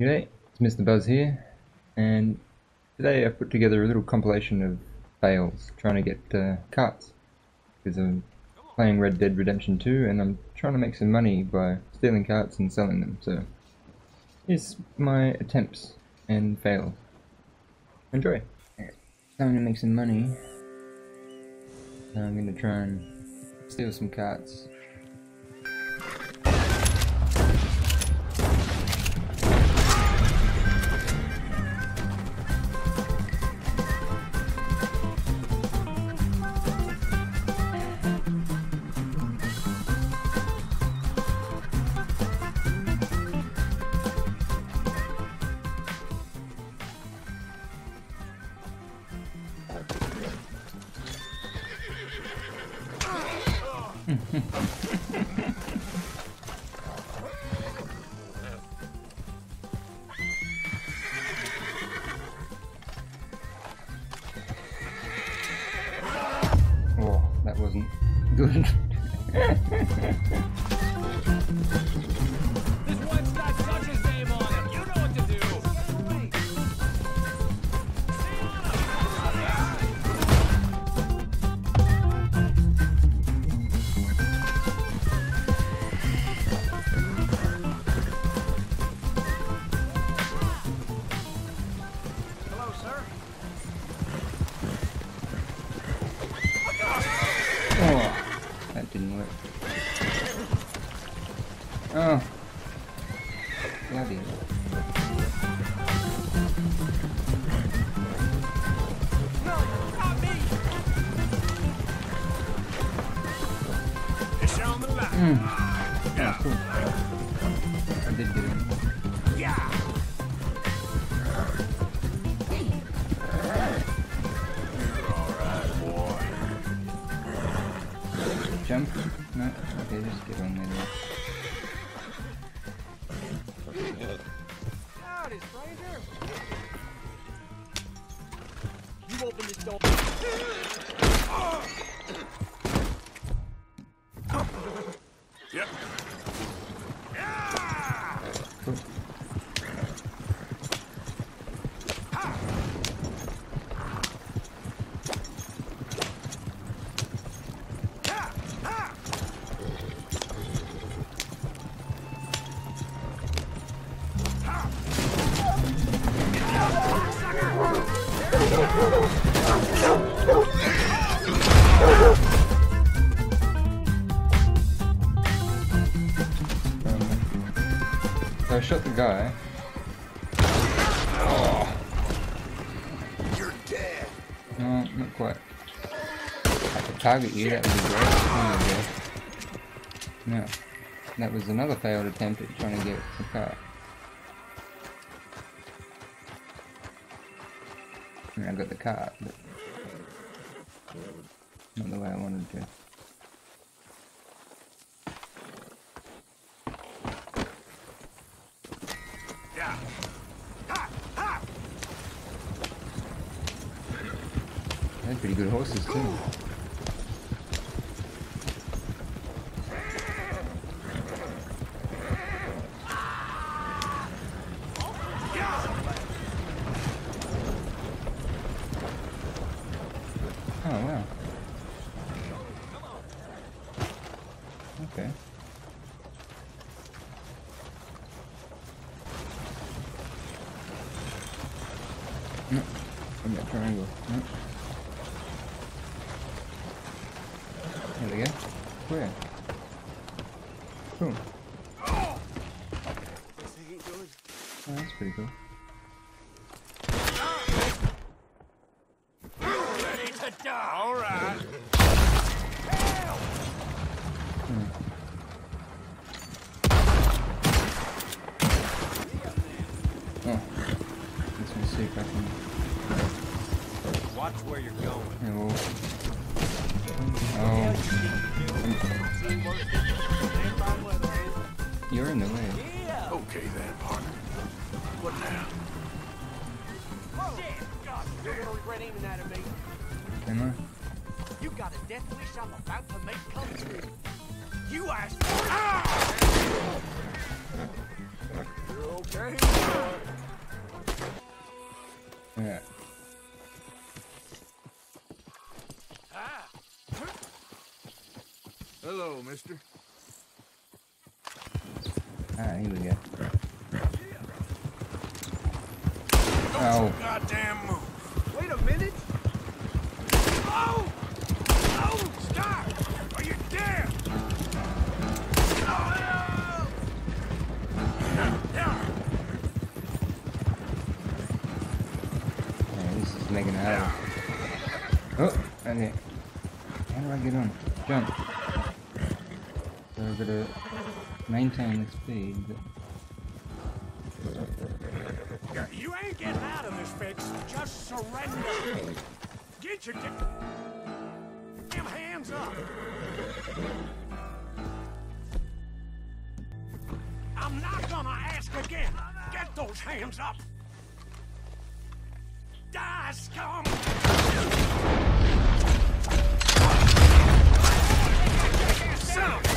G'day, it's MrBuzZz here, and today I've put together a little compilation of fails trying to get carts, because I'm playing Red Dead Redemption 2 and I'm trying to make some money by stealing carts and selling them, so here's my attempts and fails. Enjoy! Time to make some money. Now I'm going to try and steal some carts. Oh, that wasn't good. This one's got Dutch's name on him. You know what to do. Hello, sir. Oh, that didn't work. Oh, bloody. No, not me. It's on the left. Oh, cool. I did get it. Yeah. Jump? No? Okay, just get on there. Howdy, stranger. You open this door. Yep. Yeah. Cool. So I shot the guy. Oh. You're dead. No, not quite. I could target you, that would be great. Oh, yeah. No. That was another failed attempt at trying to get the car. I mean, I got the car, but not the way I wanted to. Yeah. Ha! Ha! They had pretty good horses too. Oh wow. Okay. No, from that triangle. No. There we go. Where? Cool. This ain't good. Oh, that's pretty cool. Ready to die. All right. Oh. Let's go see if I can. Watch where you're going. Yeah, well. Oh. You're in the way. Okay then, partner. What now? Shit! God, you're gonna regret aiming that at me. Am I? You got a death wish I'm about to make come true. You asked for it. Ah! You're okay. Yeah. Hello, mister. Ah, here we go. Don't Oh. you goddamn move. Wait a minute. Oh! Oh! Stop! Are you dead? Oh! Yeah, this is making it harder. Oh, okay. How do I get on? Jump. So I've got to maintain the speed. But... You ain't getting out of this fix. Just surrender. Get your damn hands up. I'm not gonna ask again. Get those hands up. Die, scum! Son of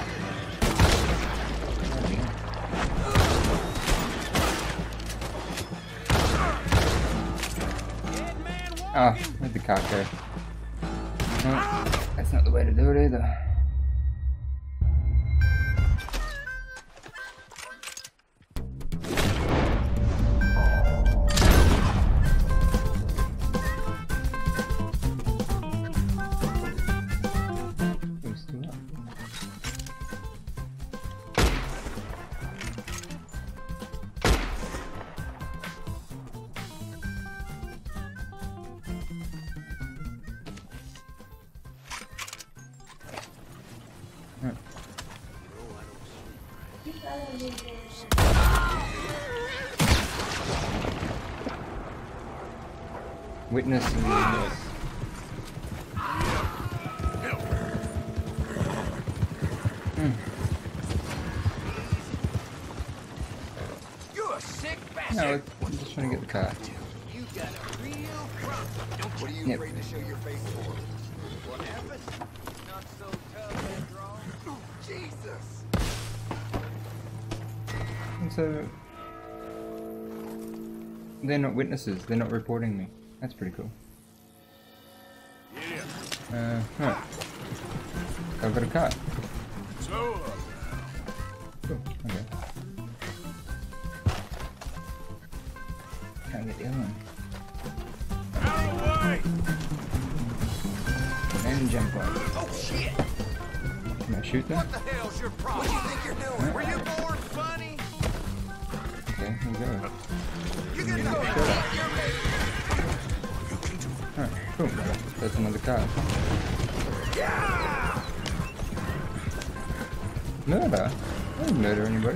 Ah, where'd the cock go? No, that's not the way to do it either. He's still up. Witness and witness. You're a sick bastard. No, I'm just trying to get the car. You got a real problem. What are you Yep. afraid to show your face for? What happened? Not so tough after all. Oh, Jesus. And so they're not witnesses. They're not reporting me. That's pretty cool. Yeah. Right. I've got a car. Slow up. Cool. Okay. Can't get the other one. Out of the way. And jump on. Oh, shit. Can I shoot them? What the hell's your problem? What do you think you're doing? Were you born funny? Okay, here we go. You Yeah, can yeah, do it. sure. You're ready. You can do it. Alright, cool. That's another car. Yeah! Murder? I didn't murder anybody.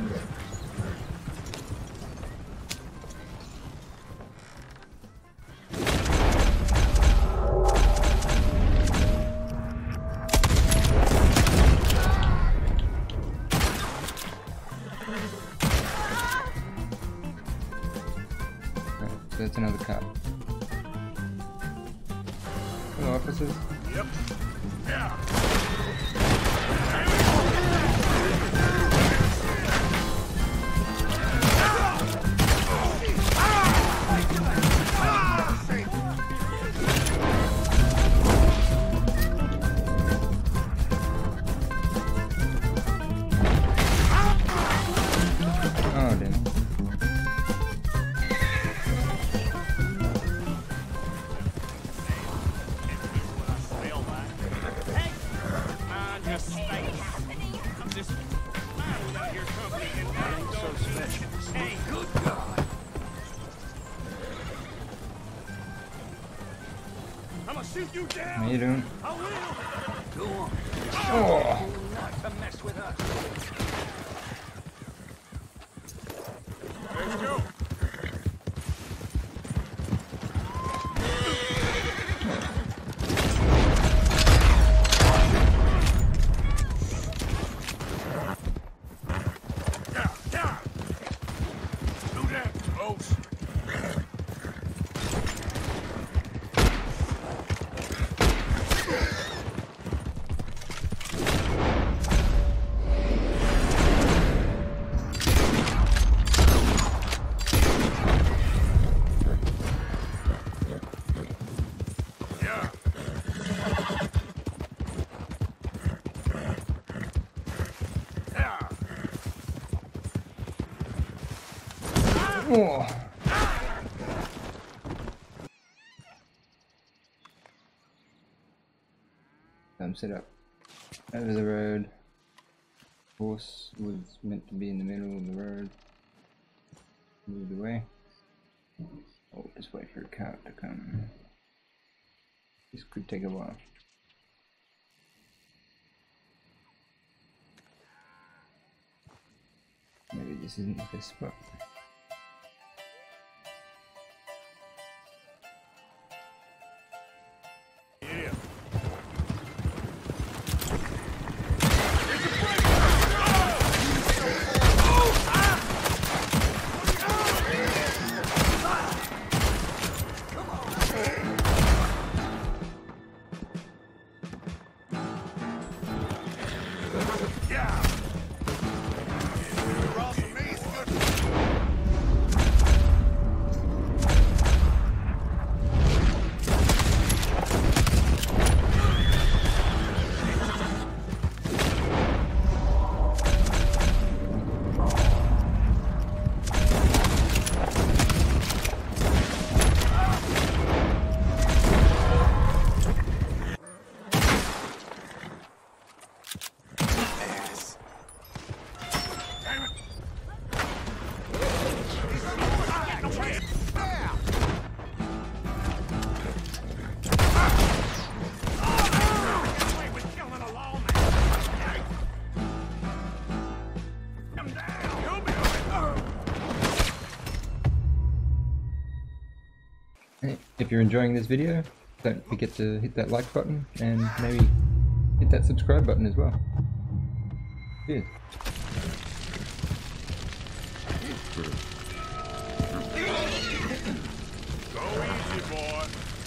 Right, so that's another car. Hello, officers. Yep. Yeah. Oh, damn. Shoot you down. How you doing? I will. Go on. Oh! Not to mess with us. Let's go. Yeah, yeah. Do that, close. Oh. I'm set up over the road. Horse was meant to be in the middle of the road. Moved away. Oh, just wait for a cart to come. This could take a while. Maybe this isn't the best spot. Yeah. If you're enjoying this video, don't forget to hit that like button and maybe hit that subscribe button as well. Cheers. Go easy, boy.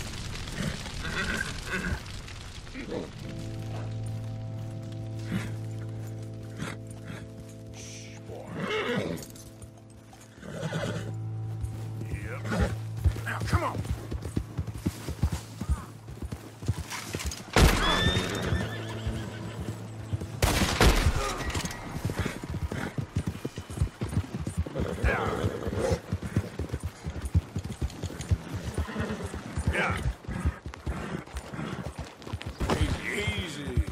Shh, boy. Yep. Now, come on. Yeah. Easy.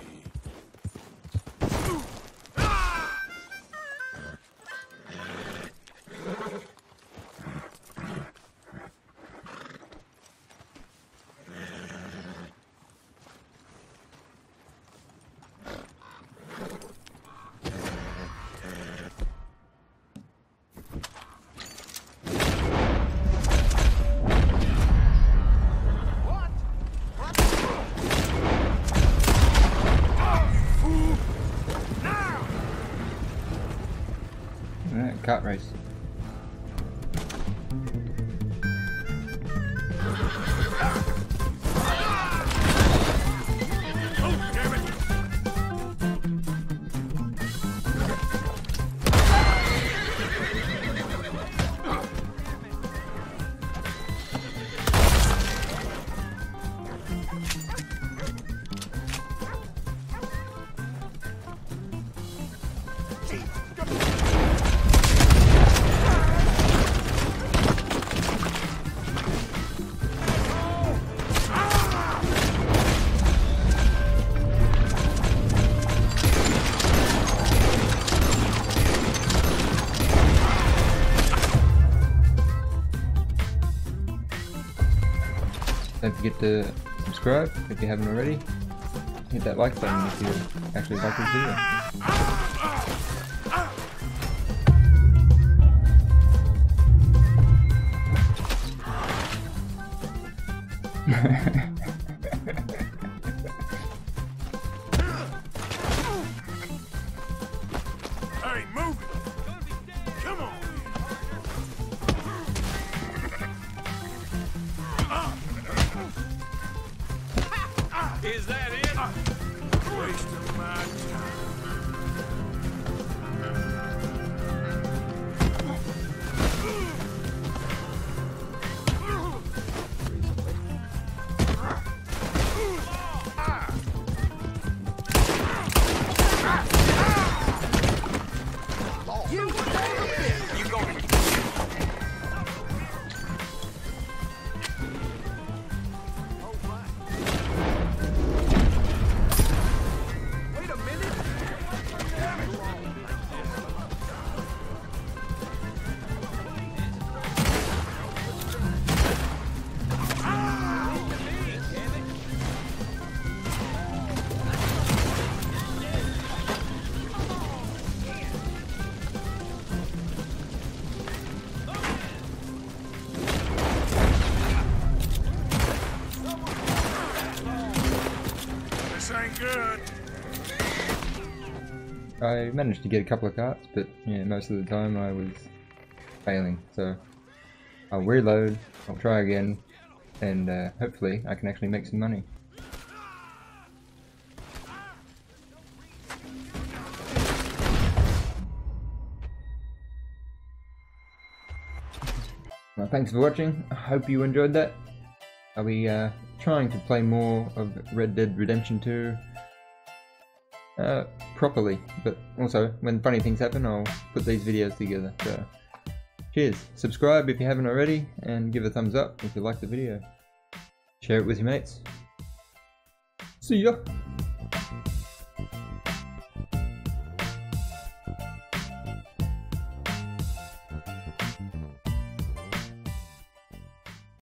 Alright, kart race. Oh, damn it. Don't forget to subscribe if you haven't already. Hit that like button if you actually like this video. Hey, move it. Come on. Is that it? Wasting my time. I managed to get a couple of carts, but yeah, most of the time I was failing. So I'll reload, I'll try again, and hopefully I can actually make some money. Well, thanks for watching. I hope you enjoyed that. I'll be trying to play more of Red Dead Redemption 2 properly, but also when funny things happen I'll put these videos together. So cheers, subscribe if you haven't already, and give a thumbs up if you like the video. Share it with your mates. See ya!